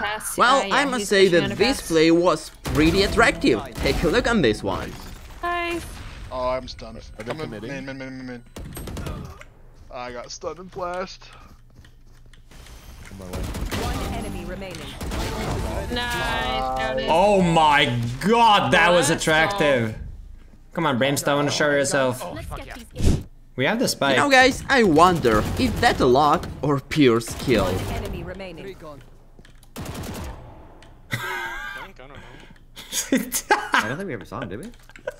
grass. Well, Yeah, I must he's say pushing that on this grass. play was pretty attractive. Take a look on this one. Nice. Oh, I'm stunned. Are they Come in, committing? man. I got stunned and flashed. On my way. One enemy remaining. Nice. Jonas. Oh my god, that was attractive. Come on, Brimstone, show yourself. Let's get these. We have the You spike. know, guys, I wonder if that's a luck or pure skill. One enemy remaining. I don't think we ever saw him, did we?